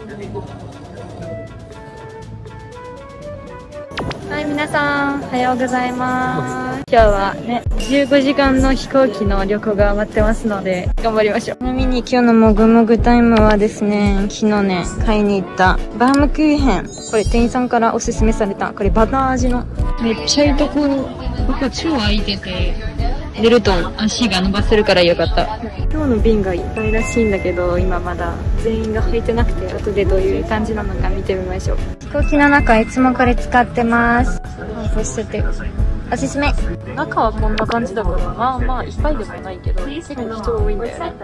はい、皆さん、おはようございます。今日はね、15時間の飛行機の旅行が待ってますので、頑張りましょう。ちなみに今日のもぐもぐタイムはですね、昨日ね、買いに行ったバームクーヘン。これ店員さんからおすすめされた、これバター味の。めっちゃいいところ、ここ超空いてて、出ると足が伸ばせるからよかった。今日の便がいっぱいらしいんだけど、今まだ全員が入ってなくて、後でどういう感じなのか見てみましょう。飛行機の中いつもこれ使ってます。そしておすすめ。中はこんな感じだから、まあまあいっぱいでもないけど、結構人多いんだよね。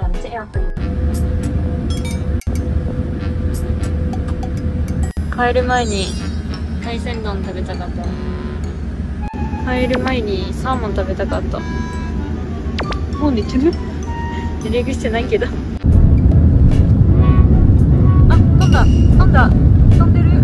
帰る前に海鮮丼食べたかった。帰る前にサーモン食べたかった。もう寝てる？寝れぐしてないけど。あ、飛んだ飛んだ飛んでる。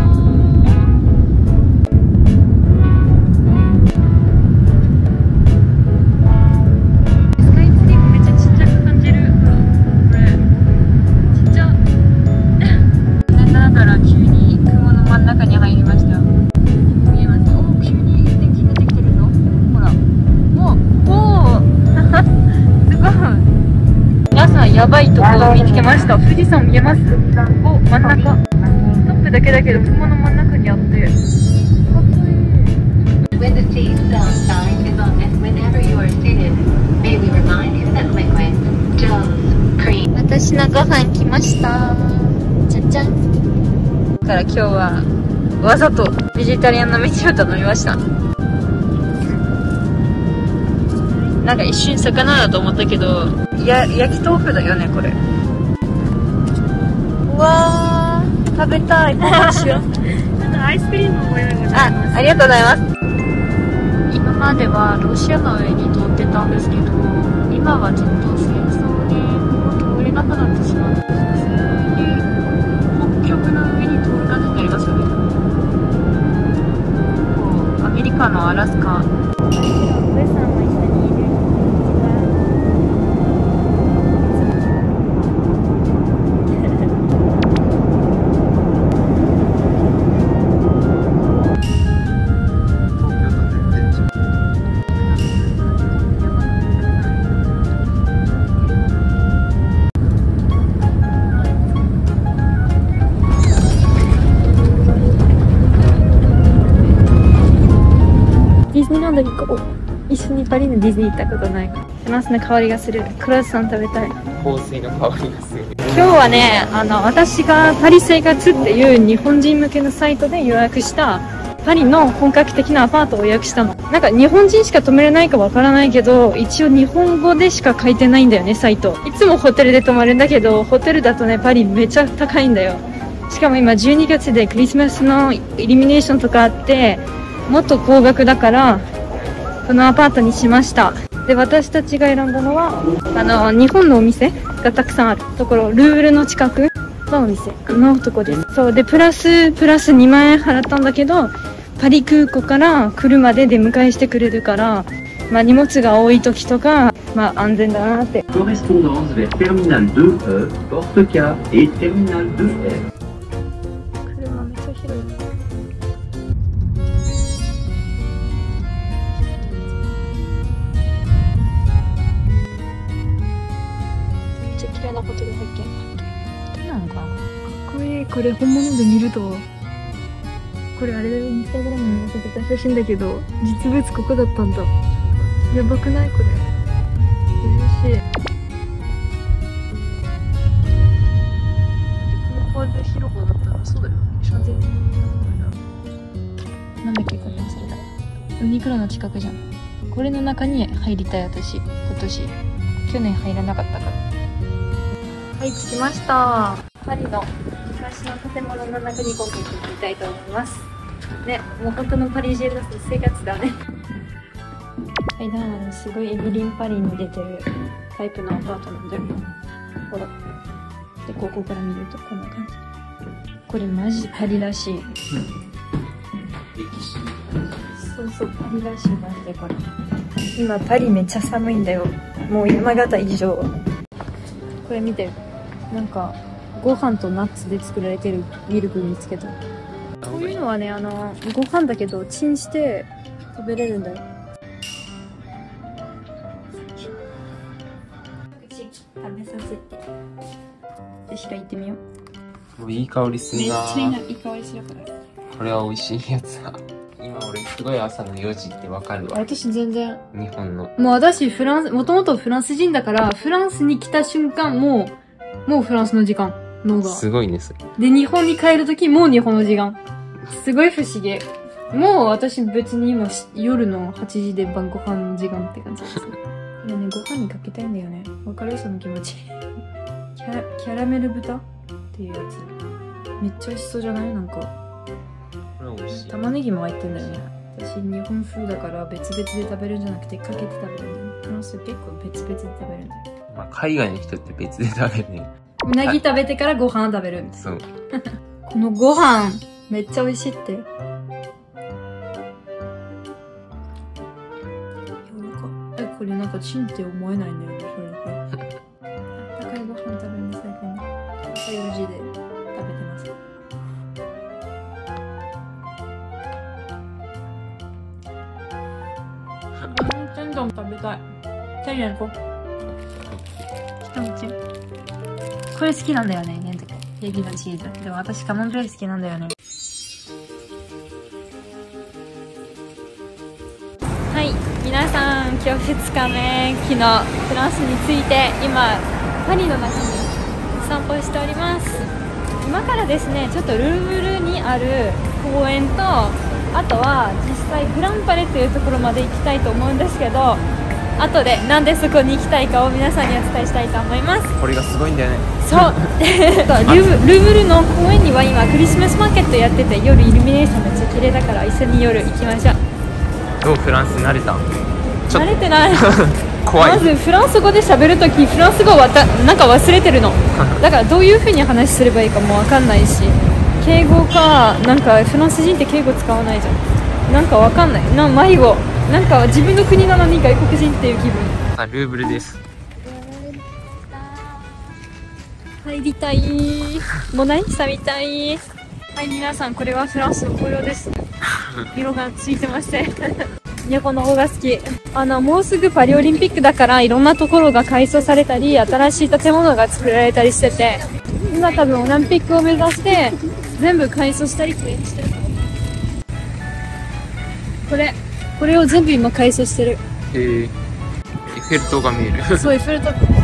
スカイツリーめっちゃちっちゃく感じる。これちっちゃ。なんだら急に雲の真ん中に入りました。見えます？おー、急に天気出てきてるぞ。ほら。おーすごい。皆さんやばいところを見つけました。富士山見えます？お、真ん中。トップだけだけど雲の真ん中にあって。かっこいい。 When the seatbelt sign is on and whenever you are seated, may we remind you that liquid, Joe's cream. 私のご飯来ました。じゃじゃん。だから今日はわざとベジタリアンの飯を頼みました。なんか一瞬魚だと思ったけど、焼き豆腐だよねこれ。うわー、食べたい。ご飯しよう。 アイスクリームもご用意ございます。 ありがとうございます。今まではロシアの上に通ってたんですけど、今はちょっと戦争で通れなくなってしまって、普通に北極の上に通る感じになりますよね。こうアメリカのアラスカ。上さんも一緒にいる。ディズニーランドに行こう。一緒にパリのディズニー行ったことないから。フランスの香りがする。クロワッサン食べたい。 香水の香りがする。 今日はね、私がパリ生活っていう日本人向けのサイトで予約したパリの本格的なアパートを予約したの。なんか日本人しか泊めれないかわからないけど、一応日本語でしか書いてないんだよね、サイト。いつもホテルで泊まるんだけど、ホテルだとね、パリめっちゃ高いんだよ。しかも今12月でクリスマスのイルミネーションとかあって、もっと高額だからこのアパートにしました。で、私たちが選んだのは日本のお店がたくさんあるところ、ルールの近くのお店のとこです。そうで、プラス2万円払ったんだけど、パリ空港から車で出迎えしてくれるから、まあ、荷物が多い時とか、まあ、安全だなって。 Correspondance vers Terminal 2E, Porte K et Terminal 2F. 車めっちゃ広い。めっちゃ綺麗なホテル発見。ホテルなのかな。かっこいい。これ本物で見ると、これあれだよ、インスタグラムに載せてた写真だけど、実物ここだったんだ。やばくないこれ。嬉しい。ここで広場だったらそうだよね。なんだっけこれ忘れた。ユニクロの近くじゃん。これの中に入りたい私。今年去年入らなかったから。はい、着きました。パリの昔の建物の中に今回行ってみたいと思いますね。もう本当のパリジェルの生活だね。はい、だからすごいエブリンパリに出てるタイプのアパートなんだよ。ほら。で、ここから見るとこんな感じ。これマジパリらしい。そうそう、パリらしいマジでこれ。今パリめっちゃ寒いんだよ。もう山形以上。これ見て、なんかご飯とナッツで作られてるミルク見つけた。こういうのはね、ご飯だけど、チンして食べれるんだよ。食べさせて。私が行ってみよう。 もういい香りするな。 めっちゃいい香りするから。 これは美味しいやつだ。今俺すごい朝の4時ってわかるわ。 私全然。 日本の。 もう私もともとフランス人だから、フランスに来た瞬間、もうフランスの時間。脳が。 すごいね、それ。 で、日本に帰るときもう日本の時間。すごい不思議。もう私別に今夜の8時で晩ご飯の時間って感じです。これね、ご飯にかけたいんだよね。わかるその気持ち。キャラメル豚っていうやつ。めっちゃ美味しそうじゃないなんか。 これ美味しい。 玉ねぎも入ってんだよね。私日本風だから別々で食べるんじゃなくてかけて食べるんだよね。フランス結構別々で食べるんだよ。 まあ海外の人って別で食べるね。 うなぎ食べてからご飯食べるみたいな。 そう。 このご飯、めっちゃ美味しいって。柔らか。これなんかチンって思えないんだよね、それだけ。あったかいご飯食べるの最近。朝4時で食べてます。天丼食べたい。キャリア行こう。一口。これ好きなんだよね、ねんとこ。エビのチーズ。でも私カマンベール好きなんだよね。はい、皆さん、今日2日目、昨日フランスに着いて、今、パリの中に散歩しております。今からですね、ちょっとルーブルにある公園と、あとは実際グランパレというところまで行きたいと思うんですけど、後でなんでそこに行きたいかを皆さんにお伝えしたいと思います。 これがすごいんだよね。 そうルーブルの公園には今クリスマスマーケットやってて、夜イルミネーションめっちゃ綺麗だから一緒に夜行きましょう。 どうフランス慣れた？ 慣れてない怖い。 まずフランス語で喋るときフランス語なんか忘れてるのだからどういう風に話すればいいかもわかんないし、敬語かなんかフランス人って敬語使わないじゃん。なんかわかんない迷子なんか自分の国なのに外国人っていう気分。 あ、ルーブルです。 入りたいもう何したみたい。はい、皆さんこれはフランスの紅葉です色がついてましていや、この子が好き。もうすぐパリオリンピックだからいろんなところが改装されたり新しい建物が作られたりしてて、今多分オリンピックを目指して全部改装したりしてる。これを全部今改装してる。 エッフェル塔が見える。 そう、エッフェル塔って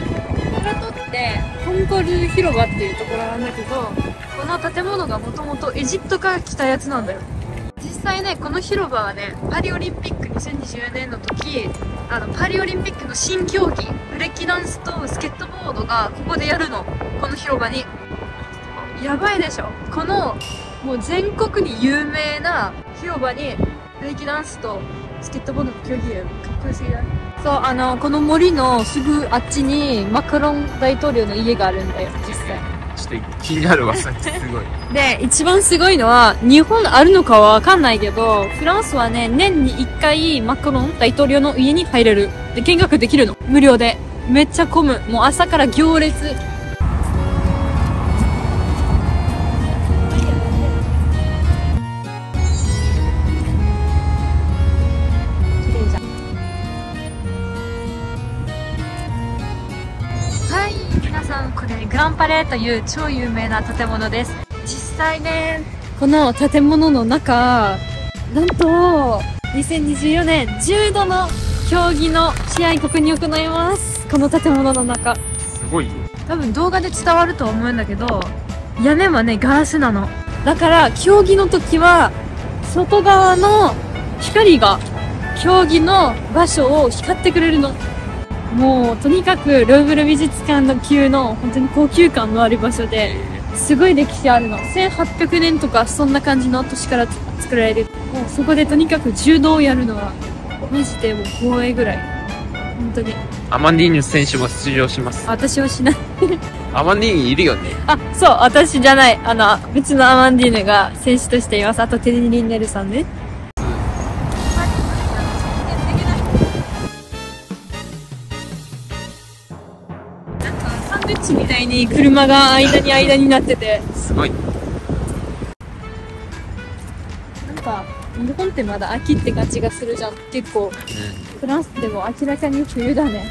コンコル広場っていうところなんだけど、この建物がもともとエジプトから来たやつなんだよ。実際ね、この広場はね、パリオリンピック2020年の時、パリオリンピックの新競技、ブレッキダンスとスケートボードがここでやるの。この広場に。やばいでしょ。この、もう全国に有名な広場に、ブレーキダンスとスケートボードの競技やる。かっこよすぎない？そう、この森のすぐあっちにマクロン大統領の家があるんだよ、実際。 ちょっと気になるわ、それすごい。 で、一番すごいのは、日本あるのかはわかんないけど、フランスはね、年に1回マクロン大統領の家に入れる。で、見学できるの。無料で。めっちゃ混む。もう朝から行列。これグランパレーという超有名な建物です。実際ね、この建物の中、なんと2024年柔道の競技の試合ここに行います。この建物の中。 すごいよ。 多分動画で伝わると思うんだけど、屋根はねガラスなの。だから競技の時は外側の光が競技の場所を光ってくれるの。もうとにかくルーブル美術館の級の本当に高級感のある場所で、すごい歴史あるの。1800年とかそんな感じの年から作られる。もうそこでとにかく柔道をやるのはマジでもう光栄ぐらい。本当に。 アマンディーヌ選手も出場します。 私はしないアマンディーヌいるよね。 あ、そう、私じゃない。別のアマンディーヌが選手としています。あとテリリンネルさんね。サンドイッチ街みたいに車が間になってて。 すごい。 なんか、日本ってまだ秋って感じがするじゃん。結構。フランスでも明らかに冬だね。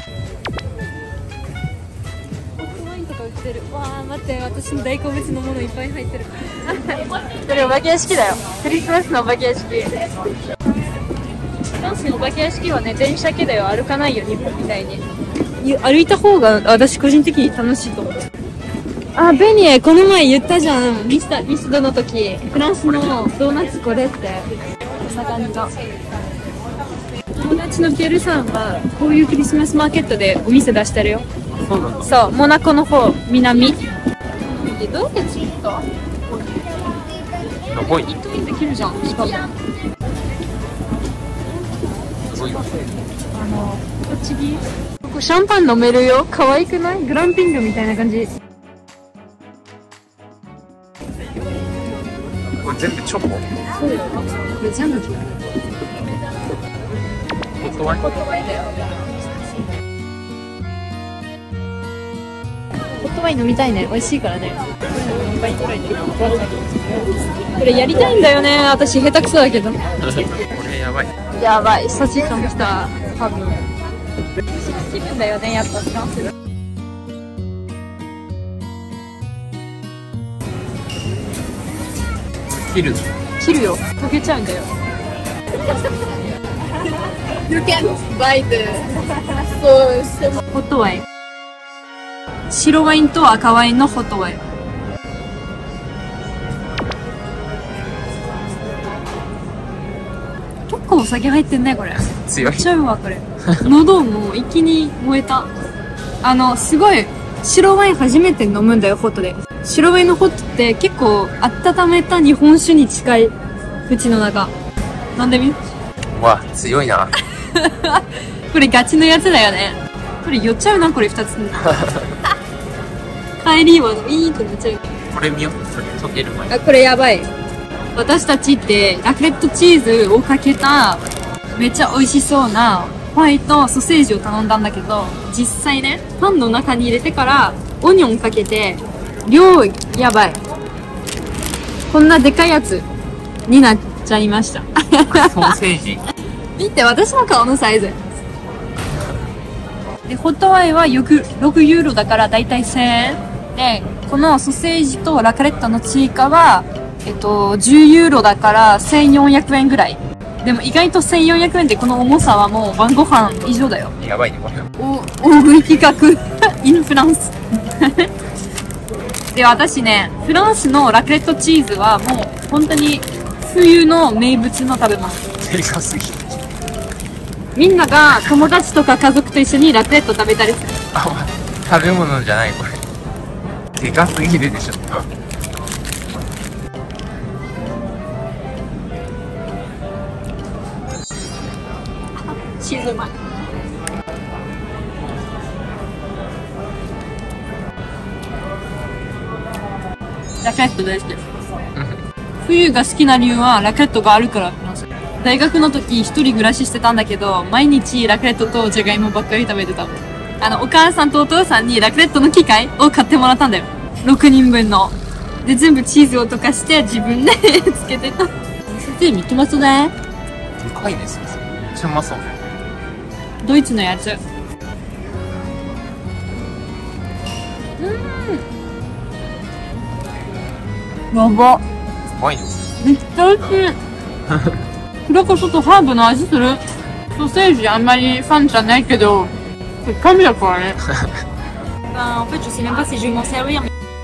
ホットワインとか売ってる。わー、待って、私の大好物のものいっぱい入ってる。これお化け屋敷だよ。クリスマスのお化け屋敷。フランスのお化け屋敷はね、電車だけだよ。歩かないよ、日本みたいに。歩いた方が私個人的に楽しいと思う。あ、ベニエ、この前言ったじゃん。ミスドの時。フランスのドーナツこれって。お魚が。友達のピエールさんは、こういうクリスマスマーケットでお店出してるよ。 そうなんだ。 そう、モナコの方、南。どうやって作った？ すごい。 一等にできるじゃん、しかも。 すごい。 栃木。ここシャンパン飲めるよ。可愛くない？グランピングみたいな感じ。 これ全部チョコ？ そうよ。これ全部。 ホットワイン？ ホットワインだよ。ホットワイン飲みたいね。美味しいからね。これやりたいんだよね。私下手くそだけど。 これやばい。 やばい。サチさん来た。多分。気分だよね。やっぱフランスで。切るよ。溶けちゃうんだよ。You can buy the ホットワイン。白ワインと赤ワインのホットワイン。結構お酒入ってんね、これ。 強い。 めっちゃうわ、これ。喉も一気に燃えた。すごい、白ワイン初めて飲むんだよ、ホットで。白ワインのホットって結構温めた日本酒に近い。口の中。飲んでみ？ わ、強いな。 これガチのやつだよね。これ酔っちゃうな、これ2つ。帰りはウィーンとなっちゃう。 これ見よ。それ溶ける前。 あ、これやばい。私たちってラクレットチーズをかけためっちゃ美味しそうなホワイトソーセージを頼んだんだけど、実際ね、パンの中に入れてからオニオンかけて、量やばい。こんなでかいやつになっちゃいました。 ソーセージ。 見て、私の顔のサイズ。で、ホットワインは6ユーロだからだいたい1000円。で、このソーセージとラクレットの追加は、10ユーロだから1400円ぐらい。でも意外と1400円でこの重さはもう晩ご飯以上だよ。 やばいね、これ。 大食い企画。インフランス。で、私ね、フランスのラクレットチーズはもう本当に冬の名物の食べ物。 でかすぎ。 みんなが友達とか家族と一緒にラクレット食べたりする。 あ、食べ物じゃないこれ。でかすぎるでしょ。 チーズうまい。ラクレット大好き。冬が好きな理由はラクレットがあるから。大学の時一人暮らししてたんだけど、毎日ラクレットとジャガイモばっかり食べてた。お母さんとお父さんにラクレットの機械を買ってもらったんだよ。6人分の。で、全部チーズを溶かして自分でつけてた。先生、見てますね。 でかいですよ。めっちゃうまそう。 ドイツのやつ。やば。 うまいです。 めっちゃ美味しい。黒胡椒とハーブの味する。ソーセージあんまりファンじゃないけど、神だからね。En fait, je sais même pas si je vais m'en servir.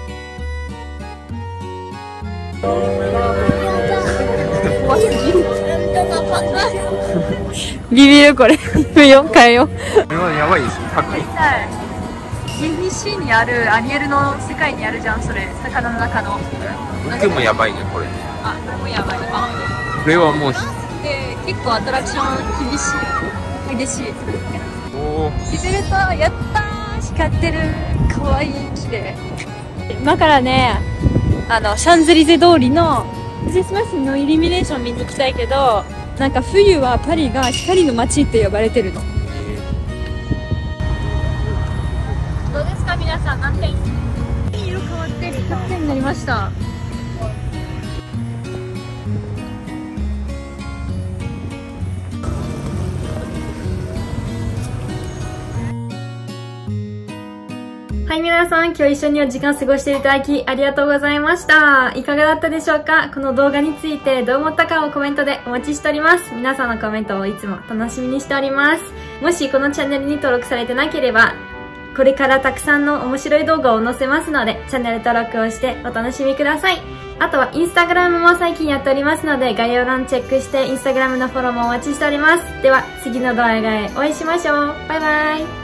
ビビるこれ。変えよう。 これはやばいです。高い。 ABC にあるアニエルの世界にあるじゃん、それ。魚の中の。 僕もやばいね、これ。 あ、これもやばい。 これはもう、 で、結構アトラクション厳しい。激しい。 おー。 キベルト、やったー、光ってる。かわいい、綺麗。今からね、シャンゼリゼ通りのクリスマスのイルミネーション見に行きたいけど、なんか冬はパリが光の街って呼ばれてるの。どうですか皆皆さん何点？色変わって100点になりました。はい、皆さん、今日一緒にお時間過ごしていただきありがとうございました。いかがだったでしょうか？この動画についてどう思ったかをコメントでお待ちしております。皆さんのコメントをいつも楽しみにしております。もしこのチャンネルに登録されてなければ、これからたくさんの面白い動画を載せますので、チャンネル登録をしてお楽しみください。あとはインスタグラムも最近やっておりますので、概要欄チェックしてインスタグラムのフォローもお待ちしております。では、次の動画でお会いしましょう。バイバイ。